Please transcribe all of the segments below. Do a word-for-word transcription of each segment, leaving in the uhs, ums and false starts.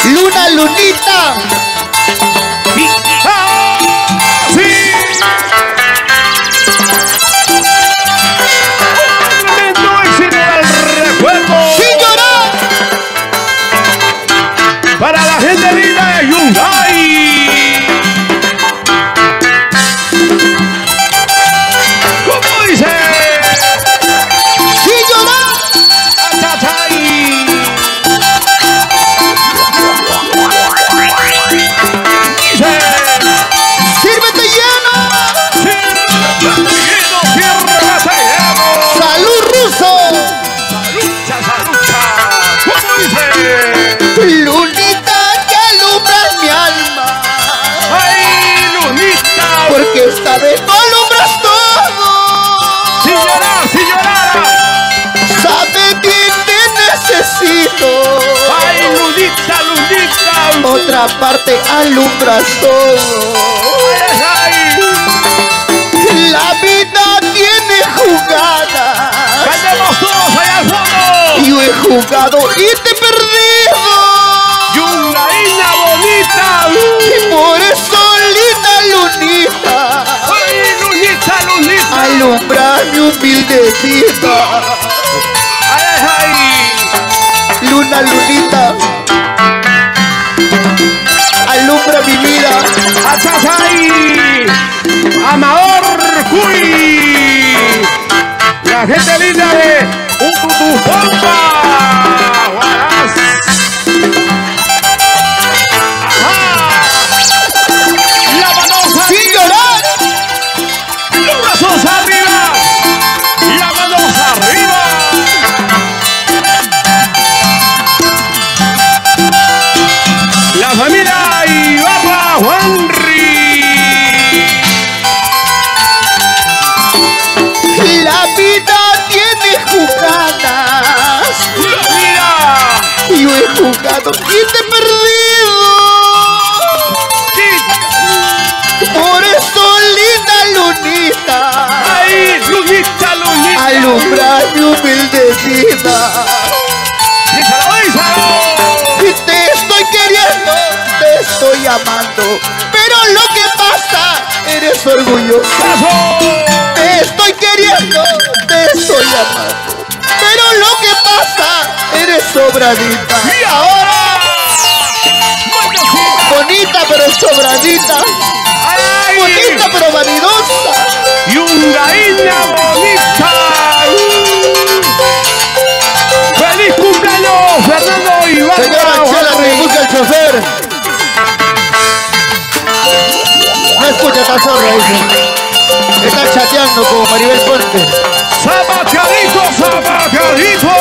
Luna, lunita. Y, ¡ah! ¡Sí! Un tremendo éxito del recuerdo. Sin llorar. Para la gente linda de Hyundai. ¿Cómo dice? Sin llorar. ¡Achachay! Dice. Sírvete lleno. Sírvete lleno, sírvete lleno. Salud, ruso. Salucha, salucha. ¿Cómo dice? Lunita que alumbras mi alma. ¡Ay, Lunita! Porque esta vez no alumbras todo. ¡Sin llorar, sin llorar! Sabe bien te necesito. ¡Ay, Lunita, Lunita! Otra parte alumbras todo. ¡Ay, ay! La vida tiene jugada. ¡Cantemos todos allá al fondo! Yo he jugado y te he perdido. ¡Y una isla bonita! Y por eso, linda lunita, ¡Ay, Lunita, Lunita! alumbra mi humilde vida. ¡Ay, ay, ay! Luna, lunita, alumbra mi vida. ¡Achachay! ¡Amador Cuy! La gente linda de Ututupampa. ¡Guarás! ¡Ajá! ¡La mano Sin llorar. ¡Los brazos arriba! ¡La manos arriba! La familia Ibarra Juanri. La vida tiene jugadas. ¡Mira! Yo he jugado y te he perdido. Por eso, linda lunita, ¡Ay, Lunita, Lunita! alumbra mi humilde vida. ¡Díselo, díselo! Y te estoy queriendo, te estoy amando, pero lo que pasa, eres orgullosa. ¡Caso! Te estoy queriendo, te estoy amando, pero lo que pasa, eres sobradita. ¡Y ahora! ¡Muertecita! Bonita pero sobradita, ¡Ay! bonita pero vanidosa. ¡Y una niña bonita! ¡Feliz cumpleaños, Fernando Ibarra! Señora Chela, Juanri! me busca el chofer. No escucha, está sordo, dice. Está chateando como Maribel Puente. ¡Zapateadito, zapateadito!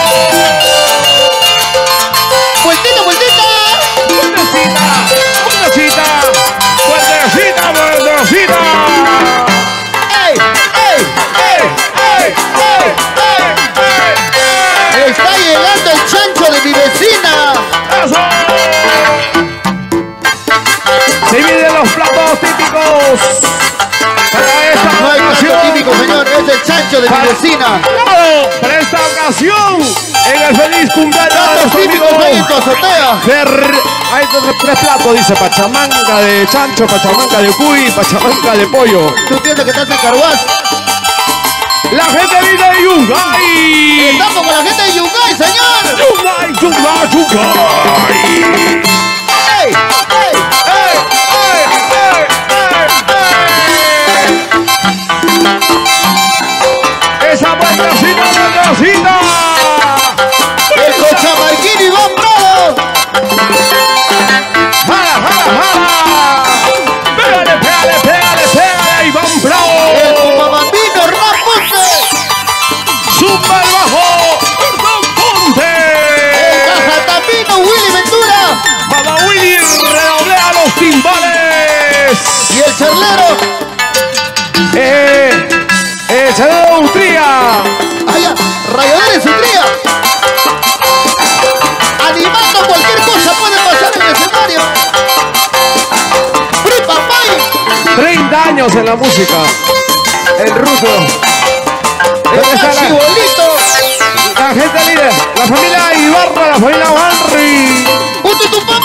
¡Vueltita, vueltita! ¡Buenecita, buenecita! ¡Buenecita, buenecita! ¡Ey, ey! ¡Ey, ey, ey, ey, ey! ¡Está llegando el chancho de mi vecina! ¡Eso! Se vienen los platos típicos para esta No hay plato ocasión. típico, señor, es el chancho de mi vecina. Claro, para esta ocasión, en el feliz cumpleaños de Platos nuestro típicos amigo ahí en tu azotea. Fer- hay tres, tres platos, dice pachamanca de chancho, pachamanca de cuy, pachamanca de pollo. Tú piensas que estás en Carhuaz. La gente viene de Yungay. Estamos con la gente de Yungay, señor. Yungay, Yungay, Yungay. ¡Ey, ey! ¡Ey, ey, ey, ey, ey! ¡Esa vueltecita, vueltecita! ¡El Cochamarquín Iván Prado! ¡Jala, jala, jala! ¡Pégale, pégale, pégale, pégale, Iván Bravo! ¡El Pumabambino Hernán Ponce! ¡Super bajo! ¡Hernán Ponce! ¡El Cajatapino Willy Ventura! ¡Papá Willy redoblea los timbales! ¡Y el charlero! ¡Eh! ¡Eh! ¡Se de Austria! ¡Allá! ¡Rayadores y tría! ¡Animando cualquier cosa puede pasar en el escenario! ¡Free Papay! treinta años en la música. El ruso. ¿Dónde está ¡El la, chibolito! la gente líder? La familia Ibarra, la familia Henry. ¡Un tutupán!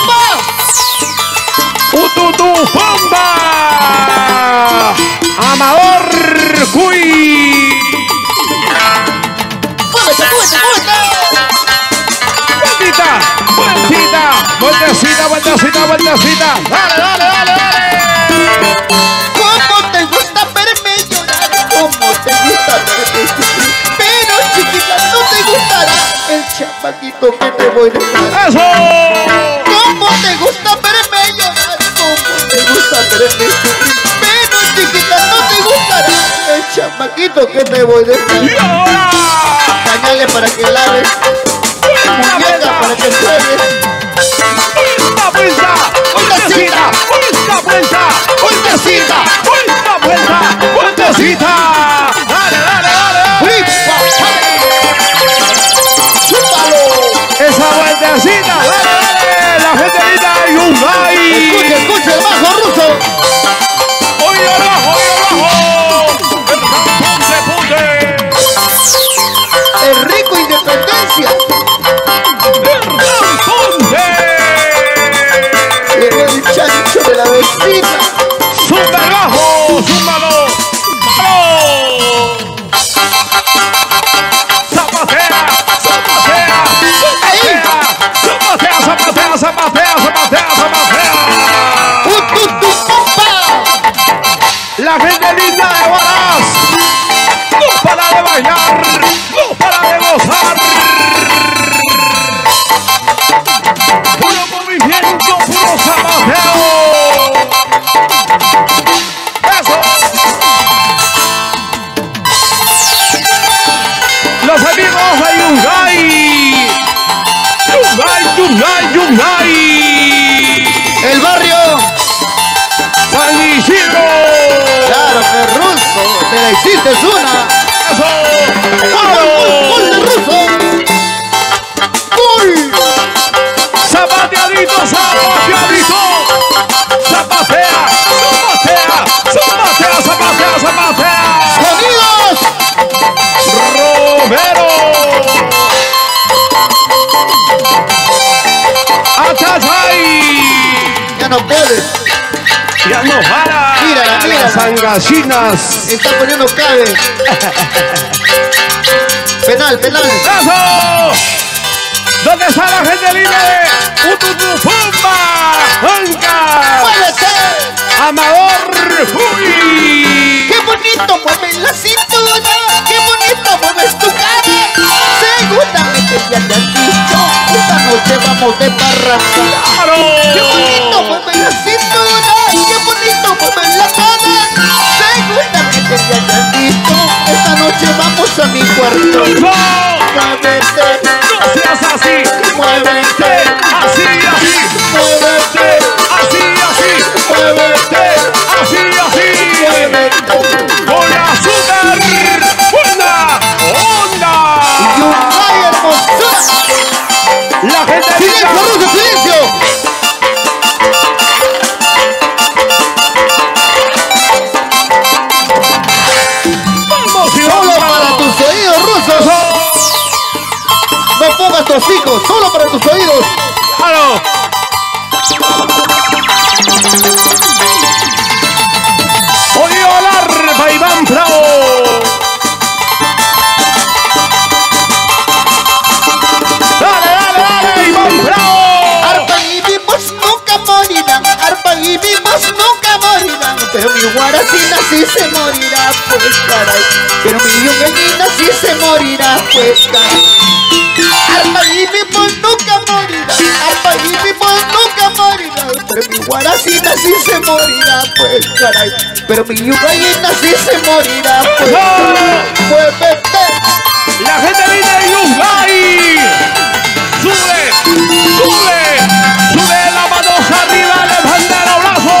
vueltita, vueltecita, vueltecita, vueltecita. Dale, dale, dale, dale. ¿Cómo te gusta verme llorar? ¿Cómo te gusta verme sufrir? Pero chiquita, no te gustará el chamaquito que te voy a dejar. ¡Eso! ¿Cómo te gusta verme llorar? ¿Cómo te gusta verme sufrir? Pero chiquita, no te gustará el chamaquito que te voy a dejar. ¡Y ahora! Pañales para que laves, muñeca para que juegues. ¡Vuelta, vuelta! ¡Vueltecita! ¡Vuelta, vuelta! ¡Vueltecita! ¡Vuelta, vuelta! ¡Vueltecita! ¡Dale, dale, dale! ¡Chúpalo! ¡Esa vueltecita! ¡Dale, dale! ¡La gente linda de Hyundai! Escucha, escucha el bajo ruso. ¡Oye, abajo, oye, abajo! ¡El cantón se pone! El rico Independencia. ¡El cantón se! Llegó el chancho de la vecina. ¡Super bajo! ¡Súmalo! ¡Paro! ¡Zapatea! ¡Zapatea! ¡Zapatea! ¡Zapatea! ¡Zapatea! ¡Zapatea! ¡Zapatea! ¡Zapatea! ¡Un tutu compa! La gente linda de Huaraz no para de bailar, no para de gozar. Puro movimiento, puro zapateo. Eso. Los amigos de Hyundai. Hyundai, Hyundai, Hyundai. El barrio. San Isidro. Claro, el ruso. Te la hiciste una. Eso. ¡Gol, gol de ruso! ¡Gol! Zapateadito, zapateadito. Zapatea, zapatea, zapatea, zapatea, zapatea. ¡Sonidos! Romero. Atacay. Ya no puedes. Ya no para. Mírala, mírala. Las angachinas. Está poniendo cabe. Penal, penal. ¡Eso! ¿Dónde está la gente libre? ¡Ututupumba! ¡Anca! ¡Muévete! ¡Amador! ¡Uy! ¡Qué bonito mueves la cintura! ¡Qué bonito mueves tu cara! Seguramente ya te han dicho, esta noche vamos de parranda. ¡Claro! ¡Qué bonito mueves la cintura! ¡Qué bonito mueves la cara! Seguramente ya te han dicho, esta noche vamos a mi cuarto. ¡No! Muévete, ¡No seas así! muévete, ¡Así, así! muévete, ¡Así, así! muévete, ¡Así, así! muévete. ¡Con la super buena onda! ¡Hyundai hermosura! ¡La gente ¡Silencio, linda! Ruso, silencio! ¡Vamos, y Solo vamos! para tus oídos, rusos. No pongas tus hijos, solo para tus oídos. ¡Claro! ¡Oye, alarma, Iván Bravo! ¡Dale, dale, dale, Iván Bravo! Arpa y vivos nunca morirán, arpa y vivos nunca morirán. Pero mi guaracina sí se morirá, pues caray. Pero mi yungueñina sí se morirá, pues caray. Arpa y vivos nunca morirán, arpa y vivos nunca morirán. Pero mi guaracina sí se morirá, pues caray. Pero mi yungueñina sí se morirá, pues caray. Muévete. ¡La gente linda de Hyundai! ¡Sube! ¡Sube! ¡Sube las manos arriba! ¡Levanta el brazo!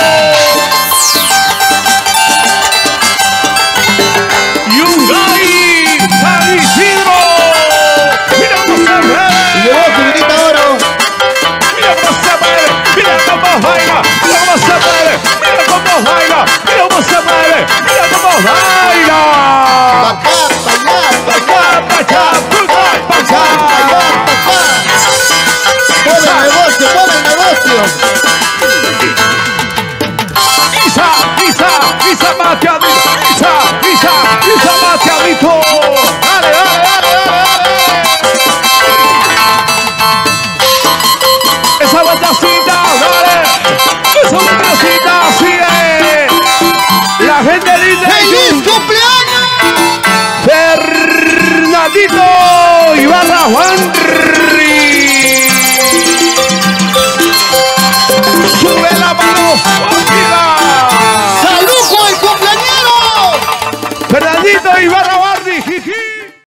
¡Hyundai! ¡San Isidro! ¡Mira cómo se ve! Llevó su grita oro. ¡Mira cómo se mueve! ¡Mira cómo baila! ¡Mira cómo se mueve! ¡Mira cómo baila! ¡Mira cómo se mueve! ¡Mira cómo baila! Papá, bailar, ¡Pachá, pachá, pachá, pachá! bailar, papá. Mueve ¡Feliz cumpleaños! Fernandito Ibarra Juan